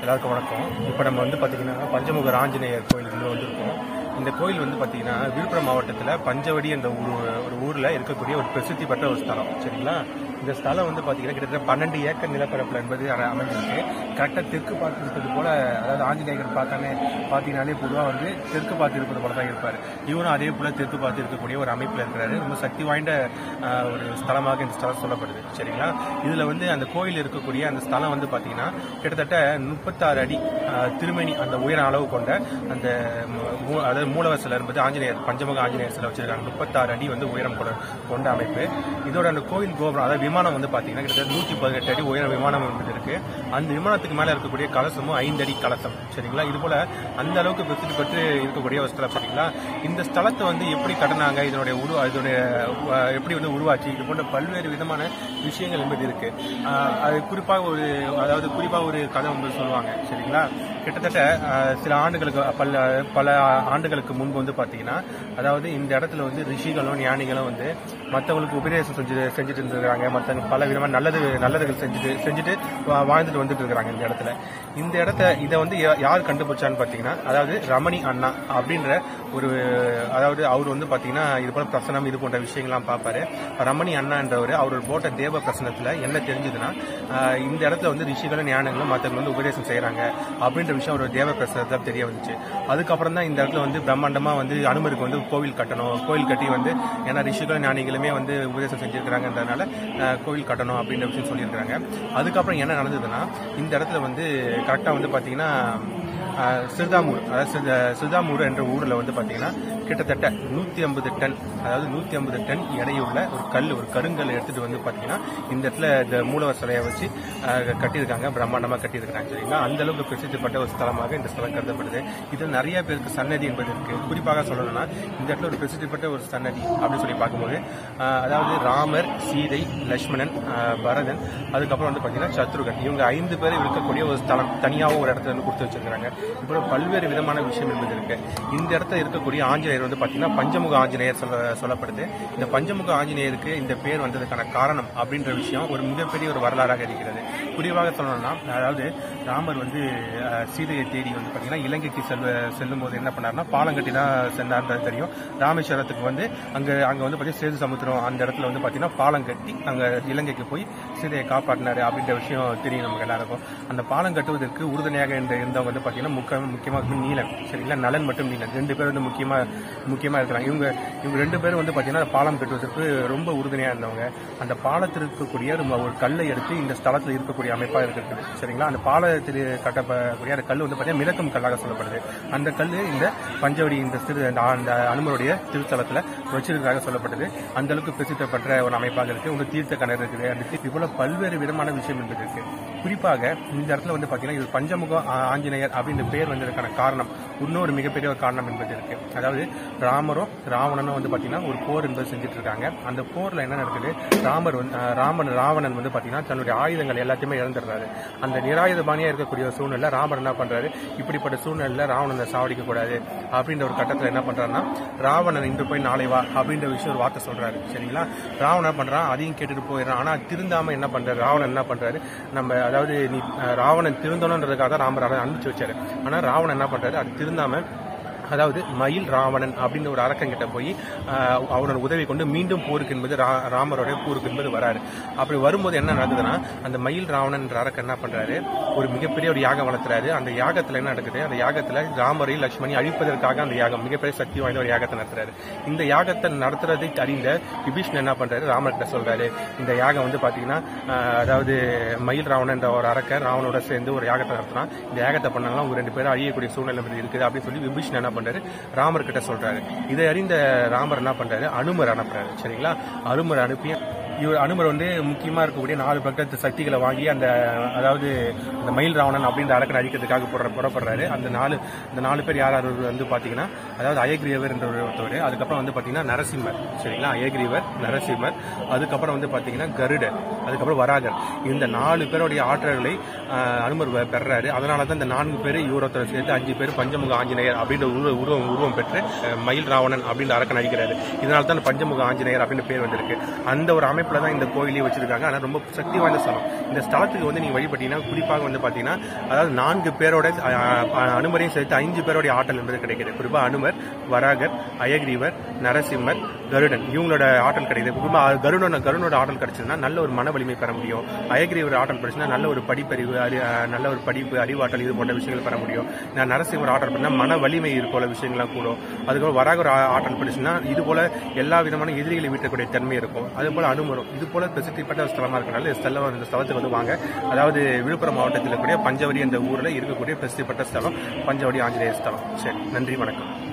எல்லாருக்கும் வணக்கம். இப்போ நம்ம வந்து பார்த்தீங்கன்னா பஞ்சமுக ஆஞ்சநேயர் கோயில் வந்திருக்கோம். இந்த கோயில் வந்து பார்த்தீங்கன்னா விழுப்புரம் மாவட்டத்தில் பஞ்சவடி என்ற ஒரு ஊரில் இருக்கக்கூடிய ஒரு பிரசித்தி பெற்ற ஒரு ஸ்தலம். சரிங்களா? இந்த ஸ்தலம் வந்து பார்த்தீங்கன்னா கிட்டத்தட்ட 12 ஏக்கர் நிலப்பரப்பில் என்பது அமைஞ்சிருக்கு. கரெக்டாக தெற்கு பார்த்து இருப்பது போல, அதாவது ஆஞ்சநேயர் பார்த்தீங்கன்னாலே பொதுவாக வந்து தெற்கு பார்த்து இருப்பது போல தான் இருப்பார். இவரும் அதே போல தெற்கு பார்த்து இருக்கக்கூடிய ஒரு அமைப்பில் இருக்கிறாரு. ரொம்ப சக்தி வாய்ந்த ஒரு ஸ்தலமாக இந்த ஸ்தலம் சொல்லப்படுது. சரிங்களா? இதில் வந்து அந்த கோயில் இருக்கக்கூடிய அந்த ஸ்தலம் வந்து பார்த்தீங்கன்னா கிட்டத்தட்ட 36 அடி திருமணி அந்த உயர அளவு கொண்ட அந்த அதாவது மூலவர் சிலை என்பது ஆஞ்சநேயர் பஞ்சமுக ஆஞ்சநேயர் சிலை வச்சிருக்காங்க. 36 அடி வந்து உயரம் கொண்ட அமைப்பு. இதோட அந்த கோயில் கோபுரம், அதாவது விமானம் வந்து பார்த்தீங்கன்னா கிட்டத்தட்ட 118 அடி உயர விமானம் என்பது இருக்கு. அந்த விமானத்துக்கு மேலே இருக்கக்கூடிய கலசமும் 5 அடி கலசம். சரிங்களா? இது போல அந்த அளவுக்கு பிரசித்தி பெற்று இருக்கக்கூடிய ஒரு ஸ்தலம். சரிங்களா? இந்த ஸ்தலத்தை வந்து எப்படி கட்டினாங்க, இதனுடைய எப்படி வந்து உருவாச்சு, இது போன்ற பல்வேறு விதமான விஷயங்கள் என்பது இருக்கு. அது குறிப்பாக ஒரு கதை வந்து சொல்லுவாங்க. சரிங்களா? கிட்டத்தட்ட சில ஆண்டுகளுக்கு பல ஆண்டுகளுக்கு முன்பு வந்து பாத்தீங்கன்னா, அதாவது இந்த இடத்துல வந்து ரிஷிகளும் ஞானிகளும் வந்து மற்றவங்களுக்கு உபதேசம் செஞ்சுட்டு இருந்திருக்காங்க. மற்ற பல விதமான நல்லதுகள் செஞ்சுட்டு வாழ்ந்துட்டு வந்துட்டு இருக்காங்க இந்த இடத்துல. இதை வந்து யார் கண்டுபிடிச்சான்னு பாத்தீங்கன்னா, அதாவது ரமணி அண்ணா அப்படின்ற அதாவது அவர் வந்து பாத்தீங்கன்னா இது போல பிரசனம் இது போன்ற விஷயங்கள்லாம் பார்ப்பாரு. ரமணி அண்ணா என்றவர் அவரோட போட்ட தேவ பிரசனத்துல என்ன தெரிஞ்சதுன்னா, இந்த இடத்துல வந்து ரிஷிகளும் ஞானங்களும் மற்றவங்க வந்து உபதேசம் செய்யறாங்க அப்படின்ற விஷயம் ஒரு தேவ பிரசனத்தில் தெரிய வந்துச்சு. அதுக்கப்புறம் தான் இந்த இடத்துல வந்து பிரம்மாண்டமா வந்து அனுமருக்கு வந்து கோவில் கட்டி வந்து, ஏன்னா ரிஷிகளும் ஞானிகளுமே வந்து உபதேசம் செஞ்சிருக்கிறாங்கன்றதுனால கோவில் கட்டணும் அப்படின்ற விஷயம் சொல்லியிருக்காங்க. அதுக்கப்புறம் என்ன நடந்ததுன்னா, இந்த இடத்துல வந்து கரெக்டா வந்து பாத்தீங்கன்னா சிறுதாமூர் என்ற ஊர்ல வந்து பாத்தீங்கன்னா கிட்டத்தட்ட 150 டன் எடையுள்ள ஒரு கருங்கல் எடுத்துட்டு வந்து பாத்தீங்கன்னா இந்த இடத்துல இந்த மூலவர் சிலையை வச்சு கட்டியிருக்காங்க. பிரம்மாண்டமா கட்டியிருக்காங்க. சரிங்களா? அந்த அளவுக்கு பிரசித்திப்பட்ட ஒரு ஸ்தலமாக இந்த ஸ்தலம் கருதப்படுது. இதில் நிறைய பேருக்கு சன்னதி என்பது இருக்கு. குறிப்பாக சொல்லணும்னா இந்த இடத்துல ஒரு பிரசித்திப்பட்ட ஒரு சன்னதி அப்படின்னு சொல்லி பார்க்கும்போது, அதாவது ராமர், சீதை, லட்சுமணன், பரதன், அதுக்கப்புறம் வந்து பாத்தீங்கன்னா சத்ருகன், இவங்க 5 பேர் இருக்கக்கூடிய ஒரு ஸ்தலம் தனியாகவும் ஒரு இடத்துல வந்து கொடுத்து வச்சிருக்காங்க. இப்போ பல்வேறு விதமான விஷயம் என்பது இருக்கு. இந்த இடத்துல இருக்கக்கூடிய ஆஞ்சநேயர் வந்து பாத்தீங்கன்னா பஞ்சமுக ஆஞ்சநேயர் சொல்லப்படுது. இந்த பஞ்சமுக ஆஞ்சநேயருக்கு இந்த பேர் வந்ததுக்கான காரணம் அப்படின்ற விஷயம் ஒரு மிகப்பெரிய ஒரு வரலாறாக இருக்கிறது. குறிப்பாக சொல்லணும்னா, அதாவது ராமர் வந்து சீதையை தேடி வந்து பாத்தீங்கன்னா இலங்கைக்கு செல்லும் போது என்ன பண்ணாருன்னா பாலம் கட்டி தான் சென்றார்ன்றது தெரியும். ராமேஸ்வரத்துக்கு வந்து அங்க வந்து பாத்தீங்கன்னா சேது சமுத்திரம் அந்த இடத்துல வந்து பாத்தீங்கன்னா பாலம் கட்டி அங்க இலங்கைக்கு போய் சீதையை காப்பாற்றினாரு அப்படின்ற விஷயம் தெரியும் நமக்கு எல்லாருக்கும். அந்த பாலம் கட்டுவதற்கு உறுதுணையாக இருந்தவங்க வந்து பாத்தீங்கன்னா முக்கியமாக நீலன். சரிங்களா? நலன் மற்றும் நீலன் 2 பேர் வந்து முக்கியமா இருக்கிறாங்க. இவங்க 2 பேரும் வந்து பாத்தீங்கன்னா பாலம் கட்டுவதற்கு ரொம்ப உறுதுணையா இருந்தவங்க. அந்த பாலத்தில் இருக்கக்கூடிய ஒரு கல்லை எடுத்து இந்த ஸ்தலத்தில் இருக்கக்கூடிய அமைப்பா இருக்குது. சரிங்களா? அந்த பாலத்தில் கட்டக்கூடிய அந்த கல் வந்து பாத்தீங்கன்னா மிதக்கும் கல்லாக சொல்லப்படுது. அந்த கல் இந்த பஞ்சவடி அந்த அனுமருடைய திருத்தலத்துல வச்சிருக்கிறதாக சொல்லப்பட்டது. அந்த அளவுக்கு பிரசித்தி பெற்ற ஒரு அமைப்பாக இருக்கு. உங்க தீர்த்த கிணறு இருக்குது. அது போல பல்வேறு விதமான விஷயம் என்பது இருக்கு. குறிப்பாக இந்த இடத்துல வந்து பாத்தீங்கன்னா இது பஞ்சமுக ஆஞ்சநேயர் அப்படின்ற பேர் வந்ததுக்கான காரணம் இன்னொரு மிகப்பெரிய ஒரு காரணம் என்பது இருக்கு. அதாவது ராமரும் ராவணனும் வந்து பாத்தீங்கன்னா ஒரு போர் என்பது செஞ்சுட்டு இருக்காங்க. அந்த போர்ல என்ன நடக்குது, ராவணன் வந்து பாத்தீங்கன்னா தன்னுடைய ஆயுதங்கள் எல்லாத்தையுமே இழந்துடுறாரு. அந்த நிராயுதபாணியா இருக்கக்கூடிய ஒரு சூழ்நிலை ராமர் என்ன பண்றாரு, இப்படிப்பட்ட சூழ்நிலையில ராவணனை சாவடிக்க கூடாது அப்படின்ற ஒரு கட்டத்துல என்ன பண்றாருன்னா, ராவணன் இன்று போய் நாளை வா அப்படின்ற விஷயம் ஒரு வார்த்தை சொல்றாரு. சரிங்களா? ராவணன் என்ன பண்றான், அதையும் கேட்டுட்டு போயிடறான். ஆனா திருந்தாம என்ன பண்றாரு, ராவணன் என்ன பண்றாரு, அதாவது ராவணன் திருந்தணுன்றதுக்காக தான் ராமர் அனுப்பிச்சு வச்சாரு. ஆனா ராவணன் என்ன பண்றாரு, அது திருந்தாம, அதாவது மயில் ராவணன் அப்படின்னு ஒரு அரக்கங்கிட்ட போய் அவரோட உதவி கொண்டு மீண்டும் போருக்கு என்பது ராமருடைய போருக்கு என்பது வராரு. அப்படி வரும்போது என்ன நடக்குதுன்னா, அந்த மயில் ராவணன் என்ற அரக்கன் என்ன பண்றாரு, ஒரு மிகப்பெரிய ஒரு யாகம் வளர்த்துறாரு. அந்த யாகத்துல என்ன நடக்குது, அந்த யாகத்துல ராமரையும் லட்சுமணி அழிப்பதற்காக அந்த யாகம் மிகப்பெரிய சக்தி வாய்ந்த ஒரு யாகத்தை நடத்துறாரு. இந்த யாகத்தை நடத்துறதை அறிந்த விபீஷ்ணன் என்ன பண்றாரு, ராமர்கிட்ட சொல்றாரு, இந்த யாகம் வந்து பாத்தீங்கன்னா அதாவது மயில் ராவணன் என்ற ஒரு அரக்கன் ராவனோட சேர்ந்து ஒரு யாகத்தை நடத்தினா, இந்த யாகத்தை பண்ணாங்கன்னா ஒரு 2 பேரும் அழியக்கூடிய சூழ்நிலை இருக்குது அப்படின்னு சொல்லி விபீஷ்ணன் என்ன ராமர் கிட்ட சொல்றாரு. இதை அறிந்த ராமர் என்ன பண்றாரு, அனுமர் அனுப்புறாரு. சரிங்களா? அனுமர் அனுப்பி அனுமர் வந்து முக்கியமா இருக்கக்கூடிய 4 பக்கத்து சக்திகளை வாங்கி அதாவது அந்த மயில் ராவணன் அப்படின்ற அரக்கனை அழிக்கிறதுக்காக புறப்படுறாரு. அந்த 4 பேர் யார் வந்து பாத்தீங்கன்னா, அதாவது அயக்ரீவர் என்ற ஒருத்தவர், அதுக்கப்புறம் வந்து பாத்தீங்கன்னா நரசிம்மர். சரிங்களா? அயக்ரீவர், நரசிம்மர், அதுக்கப்புறம் வந்து பாத்தீங்கன்னா கருடர், அதுக்கப்புறம் வராகர். இந்த 4 பேருடைய ஆற்றல்களை அனுமர் பெறாரு. அதனாலதான் இந்த 4 பேர் இவரத்தை சேர்த்து 5 பேர் பஞ்சமுக ஆஞ்சநேயர் அப்படின்ற உருவம் பெற்று மயில் ராவணன் அப்படின்ற அரக்கன் அழிக்கிறாரு. இதனால தான் பஞ்சமுக ஆஞ்சநேயர் அப்படின்னு பேர் வந்திருக்கு. அந்த ஒரு அமைப்பு அமைப்புல தான் இந்த கோயிலே வச்சிருக்காங்க. ஆனால் ரொம்ப சக்தி வாய்ந்த ஸ்தலம். இந்த ஸ்தலத்துக்கு வந்து நீங்க வழிபட்டீங்கன்னா குறிப்பாக வந்து பாத்தீங்கன்னா அதாவது 4 பேரோட அனுமரையும் சேர்த்து 5 பேருடைய ஆற்றல் என்பது கிடைக்குது. குறிப்பா அனுமர், வராகர், அயக்ரீவர், நரசிம்மர், கருடன் இவங்களோட ஆற்றல் கிடைக்குது. குறிப்பா கருடனோட ஆற்றல் கிடைச்சதுன்னா நல்ல ஒரு மன வலிமை பெற முடியும். அயக்ரீவர் ஆற்றல் கிடைச்சுன்னா நல்ல ஒரு படிப்பறிவு, நல்ல ஒரு படிப்பு, அறிவாற்றல் இது போன்ற விஷயங்கள் பெற முடியும். நரசிம்மர் ஆற்றல் பண்ணா மன வலிமை இது போல விஷயங்கள்லாம் கூடும். அதுக்கப்புறம் வராகர் ஆற்றல் படிச்சுன்னா இது போல எல்லா விதமான எதிரிகளை வீட்டக்கூடிய தன்மை இருக்கும். அது போல அனுமரும் இது போல பிரசித்திப்பட்ட ஸ்தலமா இருக்கனால இந்த ஸ்தலத்துக்கு வந்து வாங்க. அதாவது விழுப்புரம் மாவட்டத்தில் இருக்கக்கூடிய பஞ்சவடி என்ற ஊர்ல இருக்கக்கூடிய பிரசித்திப்பட்ட ஸ்தலம் பஞ்சவடி ஆஞ்சநேயர் ஸ்தலம். சரி, நன்றி, வணக்கம்.